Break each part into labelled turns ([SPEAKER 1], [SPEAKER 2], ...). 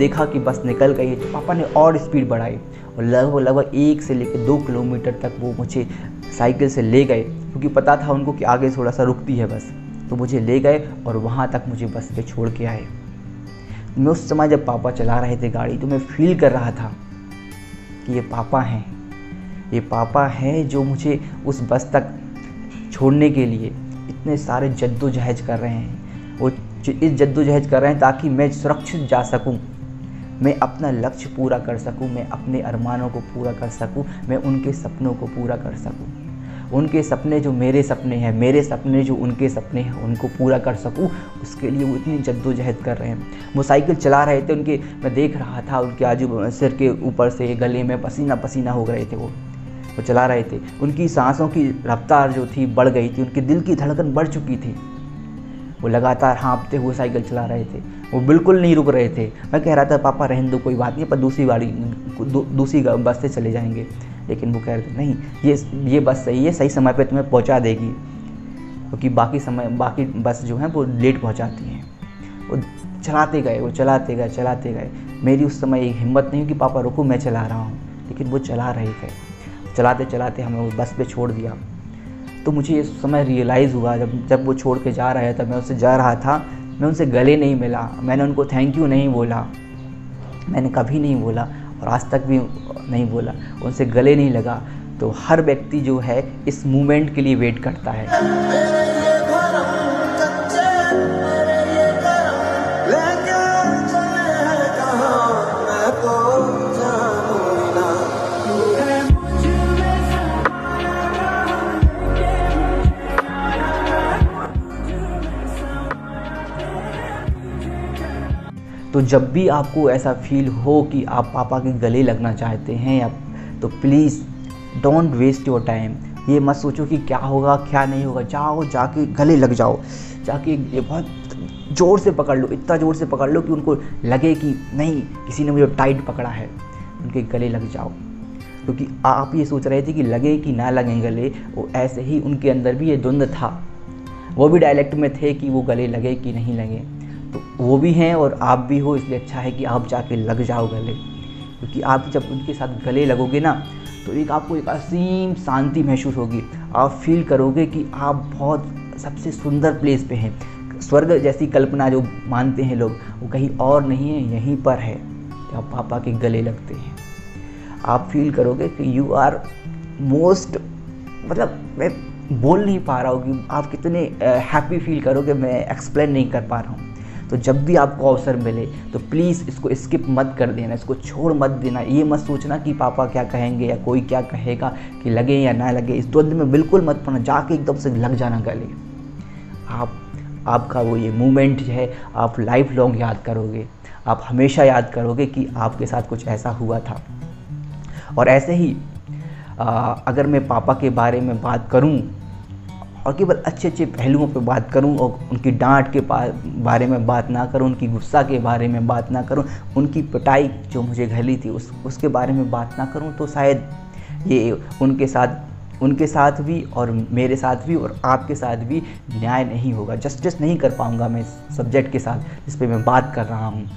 [SPEAKER 1] देखा कि बस निकल गई है तो पापा ने और स्पीड बढ़ाई और लगभग 1 से लेकर 2 किलोमीटर तक वो मुझे साइकिल से ले गए, क्योंकि पता था उनको कि आगे थोड़ा सा रुकती है बस। तो मुझे ले गए और वहाँ तक मुझे बस पे छोड़ के आए। मैं उस समय जब पापा चला रहे थे गाड़ी तो मैं फील कर रहा था कि ये पापा हैं जो मुझे उस बस तक छोड़ने के लिए इतने सारे जद्दोजहद कर रहे हैं। वो इस जद्दोजहद कर रहे हैं ताकि मैं सुरक्षित जा सकूं, मैं अपना लक्ष्य पूरा कर सकूं, मैं अपने अरमानों को पूरा कर सकूं, मैं उनके सपनों को पूरा कर सकूं। उनके सपने जो मेरे सपने हैं, मेरे सपने जो उनके सपने हैं, उनको पूरा कर सकूं, उसके लिए वो इतनी जद्दोजहद कर रहे हैं। वो साइकिल चला रहे थे, उनके मैं देख रहा था उनके आजू सिर के ऊपर से गले में पसीना पसीना हो गए थे। वो चला रहे थे, उनकी सांसों की रफ्तार जो थी बढ़ गई थी, उनके दिल की धड़कन बढ़ चुकी थी। वो लगातार हाँफते हुए साइकिल चला रहे थे, वो बिल्कुल नहीं रुक रहे थे। मैं कह रहा था पापा रहने दो, कोई बात नहीं, पर दूसरी बस से चले जाएंगे। लेकिन वो कह रहे थे नहीं, ये बस सही है, सही समय पे तुम्हें पहुंचा देगी, क्योंकि बाकी बस जो है वो लेट पहुंचाती हैं। वो चलाते गए। मेरी उस समय एक हिम्मत नहीं कि पापा रुको, मैं चला रहा हूँ, लेकिन वो चला रहे थे। चलाते हमें उस बस पे छोड़ दिया। तो मुझे इस समय रियलाइज़ हुआ जब वो छोड़ के जा रहा था, मैं उससे जा रहा था, मैं उनसे गले नहीं मिला, मैंने उनको थैंक यू नहीं बोला, मैंने कभी नहीं बोला और आज तक भी नहीं बोला, उनसे गले नहीं लगा। तो हर व्यक्ति जो है इस मोमेंट के लिए वेट करता है। तो जब भी आपको ऐसा फील हो कि आप पापा के गले लगना चाहते हैं या तो please don't waste your time. ये मत सोचो कि क्या होगा क्या नहीं होगा, जाओ जाके गले लग जाओ, जाके ये बहुत ज़ोर से पकड़ लो, इतना ज़ोर से पकड़ लो कि उनको लगे कि नहीं किसी ने मुझे टाइट पकड़ा है, उनके गले लग जाओ। क्योंकि आप ये सोच रहे थे कि लगे कि ना लगें गले, वो ऐसे ही उनके अंदर भी ये द्वंद्व था। वो भी डायलेक्ट में थे कि वो गले लगे कि नहीं लगे, तो वो भी हैं और आप भी हो, इसलिए अच्छा है कि आप जाके लग जाओ गले। क्योंकि आप जब उनके साथ गले लगोगे ना तो आपको एक असीम शांति महसूस होगी। आप फील करोगे कि आप बहुत सबसे सुंदर प्लेस पे हैं। स्वर्ग जैसी कल्पना जो मानते हैं लोग, वो कहीं और नहीं है, यहीं पर है कि आप पापा के गले लगते हैं। आप फील करोगे कि यू आर मोस्ट, मतलब मैं बोल नहीं पा रहा हूँ कि आप कितने हैप्पी फील करोगे, मैं एक्सप्लेन नहीं कर पा रहा हूँ। तो जब भी आपको अवसर मिले तो प्लीज़ इसको स्किप मत कर देना, इसको छोड़ मत देना। ये मत सोचना कि पापा क्या कहेंगे या कोई क्या कहेगा, कि लगे या ना लगे, इस द्वंद्व में बिल्कुल मत पड़ना, जाके एकदम से लग जाना गले। आपका वो ये मोमेंट जो है आप लाइफ लॉन्ग याद करोगे, आप हमेशा याद करोगे कि आपके साथ कुछ ऐसा हुआ था। और ऐसे ही अगर मैं पापा के बारे में बात करूं और केवल अच्छे अच्छे पहलुओं पे बात करूं और उनकी डांट के बारे में बात ना करूं, उनकी गुस्सा के बारे में बात ना करूं, उनकी पिटाई जो मुझे घली थी उसके बारे में बात ना करूं, तो शायद ये उनके साथ भी और मेरे साथ भी और आपके साथ भी न्याय नहीं होगा, जस्टिस नहीं कर पाऊंगा मैं सब्जेक्ट के साथ जिस पे मैं बात कर रहा हूं।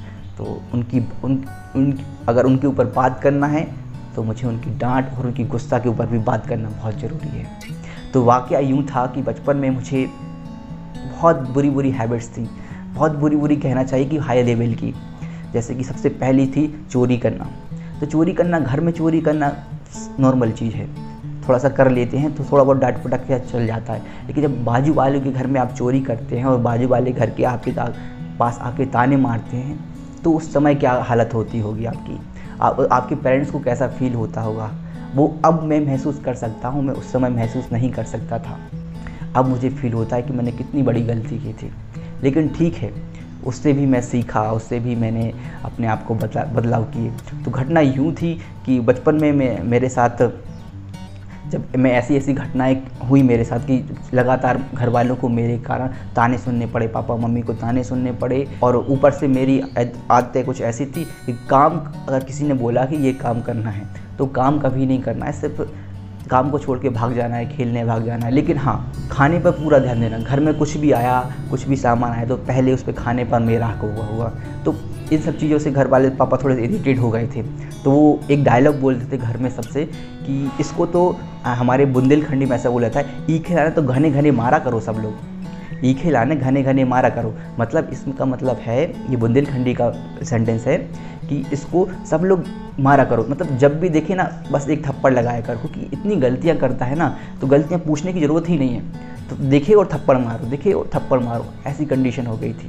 [SPEAKER 1] तो अगर उनके ऊपर बात करना है तो मुझे उनकी डांट और उनकी गुस्सा के ऊपर भी बात करना बहुत ज़रूरी है। तो वाक़या यूँ था कि बचपन में मुझे बहुत बुरी बुरी हैबिट्स थी, बहुत बुरी कहना चाहिए कि हाई लेवल की। जैसे कि सबसे पहली थी चोरी करना। तो चोरी करना, घर में चोरी करना नॉर्मल चीज़ है, थोड़ा सा कर लेते हैं तो थोड़ा बहुत डांट पटक के चल जाता है। लेकिन जब बाजू वाले के घर में आप चोरी करते हैं और बाजू वाले घर के आपके पास आके ताने मारते हैं, तो उस समय क्या हालत होती होगी आपके पेरेंट्स को कैसा फील होता होगा, वो अब मैं महसूस कर सकता हूँ, मैं उस समय महसूस नहीं कर सकता था। अब मुझे फील होता है कि मैंने कितनी बड़ी गलती की थी। लेकिन ठीक है, उससे भी मैं सीखा, उससे भी मैंने अपने आप को बदलाव किए। तो घटना यूँ थी कि बचपन में मेरे साथ जब मैं ऐसी घटनाएं हुई मेरे साथ कि लगातार घर वालों को मेरे कारण ताने सुनने पड़े, पापा मम्मी को ताने सुनने पड़े। और ऊपर से मेरी आदतें कुछ ऐसी थी कि काम अगर किसी ने बोला कि ये काम करना है तो काम कभी नहीं करना है, काम को छोड़ के भाग जाना है, खेलने भाग जाना है। लेकिन हाँ, खाने पर पूरा ध्यान देना। घर में कुछ भी आया, कुछ भी सामान आया तो पहले उस पर खाने पर मेरा हक हुआ। तो इन सब चीज़ों से घर वाले पापा थोड़े इरिटेट हो गए थे। तो वो एक डायलॉग बोलते थे घर में सबसे कि इसको तो हमारे बुंदेलखंडी में ऐसा बोला था, ईखे लाने तो घने घने मारा करो सब लोग, ईखे लाने घने घने मारा करो। मतलब इसका मतलब है, ये बुंदेलखंडी का सेंटेंस है कि इसको सब लोग मारा करो। मतलब जब भी देखे ना बस एक थप्पड़ लगाया करो, क्योंकि इतनी गलतियां करता है ना तो गलतियां पूछने की ज़रूरत ही नहीं है, तो देखे और थप्पड़ मारो, देखे और थप्पड़ मारो, ऐसी कंडीशन हो गई थी।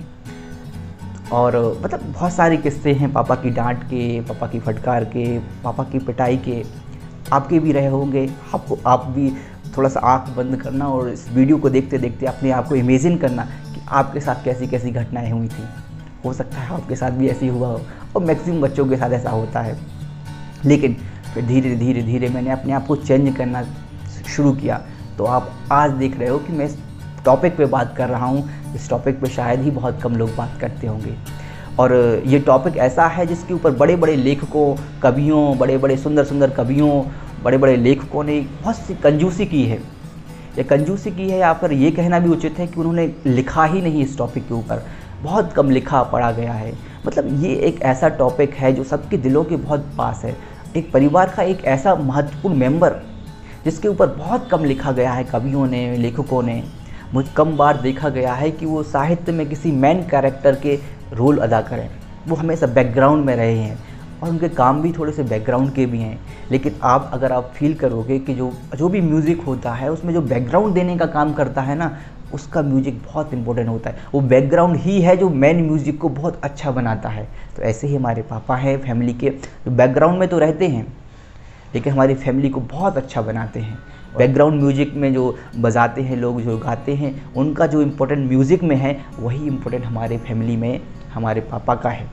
[SPEAKER 1] और मतलब बहुत सारे किस्से हैं पापा की डांट के, पापा की फटकार के, पापा की पिटाई के। आपके भी रहे होंगे। आप भी थोड़ा सा आँख बंद करना और इस वीडियो को देखते देखते अपने आप को इमेजिन करना कि आपके साथ कैसी कैसी घटनाएं हुई थी। हो सकता है आपके साथ भी ऐसी हुआ हो, और मैक्सिमम बच्चों के साथ ऐसा होता है। लेकिन फिर धीरे धीरे धीरे मैंने अपने आप को चेंज करना शुरू किया। तो आप आज देख रहे हो कि मैं इस टॉपिक पे बात कर रहा हूँ। इस टॉपिक पे शायद ही बहुत कम लोग बात करते होंगे। और ये टॉपिक ऐसा है जिसके ऊपर बड़े बड़े लेखकों, कवियों, बड़े बड़े सुंदर सुंदर कवियों, बड़े बड़े लेखकों ने बहुत सी कंजूसी की है। ये कंजूसी की है या फिर ये कहना भी उचित है कि उन्होंने लिखा ही नहीं इस टॉपिक के ऊपर। बहुत कम लिखा पढ़ा गया है। मतलब ये एक ऐसा टॉपिक है जो सबके दिलों के बहुत पास है। एक परिवार का एक ऐसा महत्वपूर्ण मेंबर जिसके ऊपर बहुत कम लिखा गया है कवियों ने, लेखकों ने। मुझे कम बार देखा गया है कि वो साहित्य में किसी मेन कैरेक्टर के रोल अदा करें। वो हमेशा बैकग्राउंड में रहे हैं और उनके काम भी थोड़े से बैकग्राउंड के भी हैं। लेकिन अगर आप फील करोगे कि जो भी म्यूज़िक होता है उसमें जो बैकग्राउंड देने का काम करता है ना, उसका म्यूज़िक बहुत इंपॉर्टेंट होता है। वो बैकग्राउंड ही है जो मेन म्यूज़िक को बहुत अच्छा बनाता है। तो ऐसे ही हमारे पापा हैं, फैमिली के जो बैकग्राउंड में तो रहते हैं लेकिन हमारी फैमिली को बहुत अच्छा बनाते हैं। बैकग्राउंड म्यूजिक में जो बजाते हैं लोग, जो गाते हैं, उनका जो इम्पोर्टेंट म्यूज़िक में है वही इम्पोर्टेंट हमारे फैमिली में हमारे पापा का है।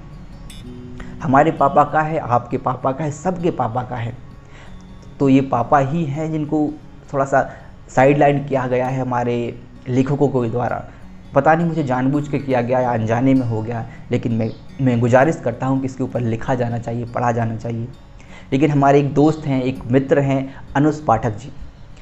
[SPEAKER 1] हमारे पापा का है, आपके पापा का है, सबके पापा का है। तो ये पापा ही हैं जिनको थोड़ा सा साइडलाइन किया गया है हमारे लेखकों के द्वारा। पता नहीं मुझे जानबूझ के किया गया या अनजाने में हो गया, लेकिन मैं गुजारिश करता हूँ कि इसके ऊपर लिखा जाना चाहिए, पढ़ा जाना चाहिए। लेकिन हमारे एक दोस्त हैं, एक मित्र हैं, अनुज पाठक जी,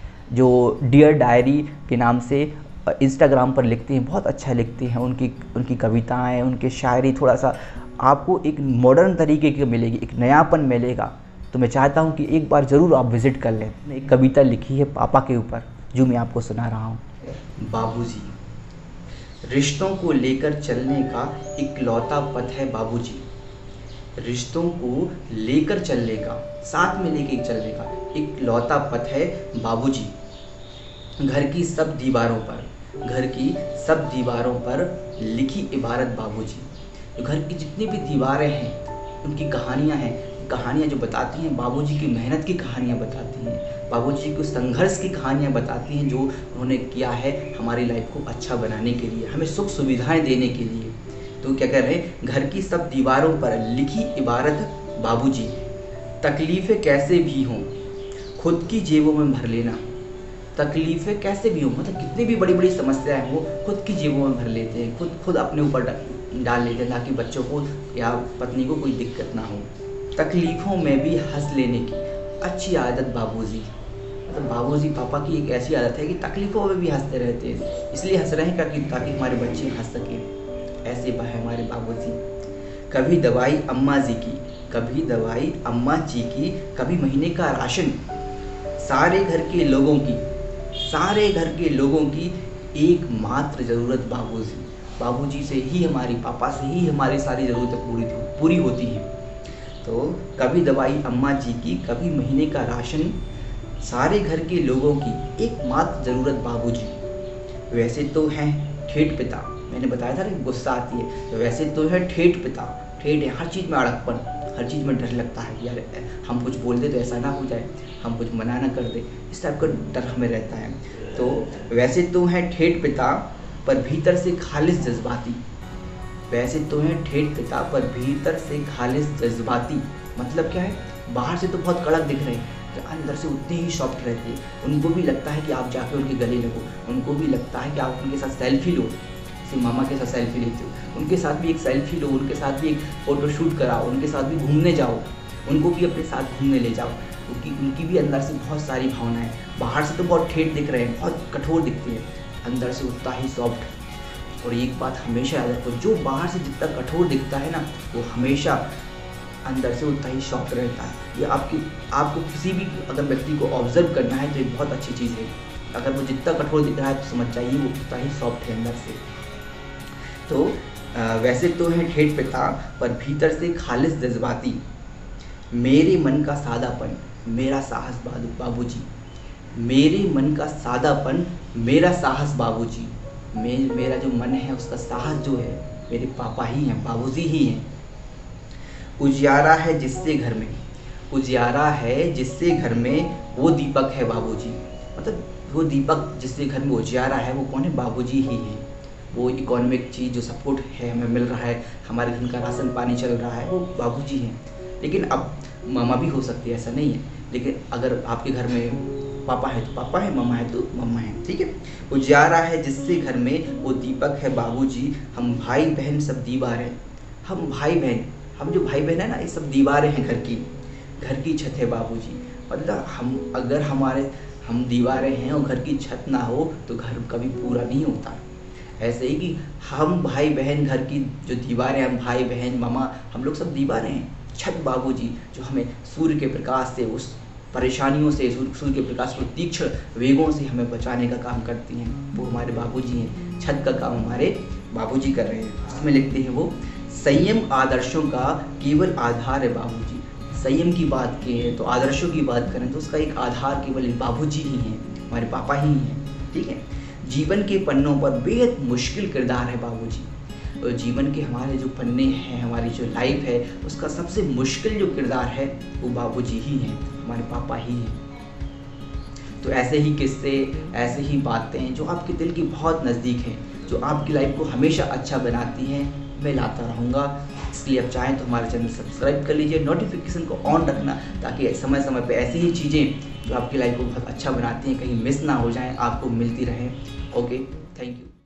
[SPEAKER 1] जो डियर डायरी के नाम से इंस्टाग्राम पर लिखते हैं। बहुत अच्छा लिखते हैं। उनकी कविताएं, उनकी शायरी थोड़ा सा आपको एक मॉडर्न तरीके की मिलेगी, एक नयापन मिलेगा। तो मैं चाहता हूं कि एक बार ज़रूर आप विज़िट कर लें। एक कविता लिखी है पापा के ऊपर जो मैं आपको सुना रहा हूँ। बाबूजी, रिश्तों को लेकर चलने का इकलौता पथ है बाबूजी। रिश्तों को लेकर चलने का, साथ में लेके चलने का इकलौता पथ है बाबूजी। घर की सब दीवारों पर लिखी इबारत बाबूजी। तो घर की जितनी भी दीवारें हैं उनकी कहानियां हैं, कहानियां जो बताती हैं बाबूजी की मेहनत की कहानियां बताती हैं, बाबूजी को संघर्ष की कहानियां बताती हैं जो उन्होंने किया है हमारी लाइफ को अच्छा बनाने के लिए, हमें सुख सुविधाएं देने के लिए। तो क्या कह रहे हैं, घर की सब दीवारों पर लिखी इबारत बाबूजी। तकलीफ़ें कैसे भी हों खुद की जेबों में भर लेना। तकलीफ़ें कैसे भी हों, मतलब कितनी भी बड़ी बड़ी समस्याएं हो खुद की जेबों में भर लेते हैं, खुद अपने ऊपर डाल लेते हैं ताकि बच्चों को या पत्नी को कोई दिक्कत ना हो। तकलीफ़ों में भी हंस लेने की अच्छी आदत बाबूजी। मतलब बाबूजी पापा की एक ऐसी आदत है कि तकलीफ़ों में भी हंसते रहते हैं, इसलिए हंस रहे हैं ताकि हमारे बच्चे हंस सकें। ऐसे है हमारे बाबूजी। कभी दवाई अम्मा जी की, कभी दवाई अम्मा जी की, कभी महीने का राशन। सारे घर के लोगों की एकमात्र ज़रूरत बाबूजी। बाबूजी से ही हमारी, पापा से ही हमारी सारी ज़रूरतें पूरी होती हैं। तो कभी दवाई अम्मा जी की, कभी महीने का राशन। सारे घर के लोगों की एकमात्र ज़रूरत बाबूजी। वैसे तो हैं ठेठ पिता, मैंने बताया था ना गुस्सा आती है, तो वैसे तो है ठेठ पिता, ठेठ है, हर चीज़ में अड़कपन, हर चीज़ में डर लगता है कि यार हम कुछ बोल दे तो ऐसा ना हो जाए, हम कुछ मना ना कर दे, इस टाइप का डर हमें रहता है। तो वैसे तो है ठेठ पिता पर भीतर से खालिस जज्बाती। वैसे तो है ठेठ पिता पर भीतर से खालिस जज्बाती। मतलब क्या है, बाहर से तो बहुत कड़क दिख रहे हैं, अंदर से उतने ही सॉफ्ट रहते हैं। उनको भी लगता है कि आप जाके उनके गले लगो, उनको भी लगता है कि आप उनके साथ सेल्फी लो, जैसे मामा के साथ सेल्फी लेते हो, उनके साथ भी एक सेल्फी लो, उनके साथ भी एक फ़ोटो शूट कराओ, उनके साथ भी घूमने जाओ, उनको भी अपने साथ घूमने ले जाओ। क्योंकि उनकी भी अंदर से बहुत सारी भावनाएं, बाहर से तो बहुत ठेठ दिख रहे हैं, बहुत कठोर दिखते हैं, अंदर से उतना ही सॉफ्ट। और एक बात हमेशा याद रखो, जो बाहर से जितना कठोर दिखता है ना, वो हमेशा अंदर से उतना ही सॉफ्ट रहता है। ये आपको किसी भी अगर व्यक्ति को ऑब्जर्व करना है तो एक बहुत अच्छी चीज़ है। अगर वो जितना कठोर दिख रहा है तो समझ जाइए वो उतना ही सॉफ्ट है अंदर से। तो वैसे तो है ठेठ पिता, पर भीतर से खालिस जज्बाती, मेरे मन का सादापन मेरा साहस बाबूजी, मेरे मन का सादापन मेरा साहस बाबूजी। मेरा जो मन है उसका साहस जो है मेरे पापा ही हैं, बाबूजी ही हैं। उजियारा है जिससे घर में, उजियारा है जिससे घर में वो दीपक है बाबूजी। मतलब वो दीपक जिससे घर में उजियारा है वो कौन है? बाबूजी ही हैं। वो इकोनॉमिक चीज़ जो सपोर्ट है हमें मिल रहा है, हमारे घर का राशन पानी चल रहा है, वो बाबूजी हैं। लेकिन अब मामा भी हो सकती है, ऐसा नहीं है। लेकिन अगर आपके घर में पापा है तो पापा है, मामा है तो मम्मा है, ठीक है। उजियारा है जिससे घर में वो दीपक है बाबूजी, हम भाई बहन सब दीवारें, हम भाई बहन, हम जो भाई बहन है ना, ये सब दीवारें हैं घर की छत है बाबूजी। मतलब हम दीवारें हैं और घर की छत ना हो तो घर कभी पूरा नहीं होता। ऐसे ही कि हम भाई बहन, घर की जो दीवारें, हम भाई बहन मामा, हम लोग सब दीवारें हैं। छत बाबूजी जो हमें सूर्य के प्रकाश से, उस परेशानियों से, सूर्य के प्रकाश को तीक्ष्ण वेगों से हमें बचाने का काम करती हैं, वो हमारे बाबूजी हैं। छत का काम हमारे बाबूजी कर रहे हैं। उसमें लिखते हैं वो, संयम आदर्शों का केवल आधार है बाबूजी। संयम की बात करें तो, आदर्शों की बात करें तो उसका एक आधार केवल बाबूजी ही हैं, हमारे पापा ही हैं, ठीक है। जीवन के पन्नों पर बेहद मुश्किल किरदार है बाबूजी। और जीवन के हमारे जो पन्ने हैं, हमारी जो लाइफ है, उसका सबसे मुश्किल जो किरदार है वो बाबूजी ही हैं, हमारे पापा ही हैं। तो ऐसे ही किस्से, ऐसे ही बातें जो आपके दिल की बहुत नज़दीक हैं, जो आपकी लाइफ को हमेशा अच्छा बनाती हैं, मैं लाता रहूँगा। इसलिए आप चाहें तो हमारे चैनल सब्सक्राइब कर लीजिए, नोटिफिकेशन को ऑन रखना, ताकि समय समय पे ऐसी ही चीज़ें जो आपकी लाइफ को बहुत अच्छा बनाती हैं कहीं मिस ना हो जाएं, आपको मिलती रहें। Okay, thank you.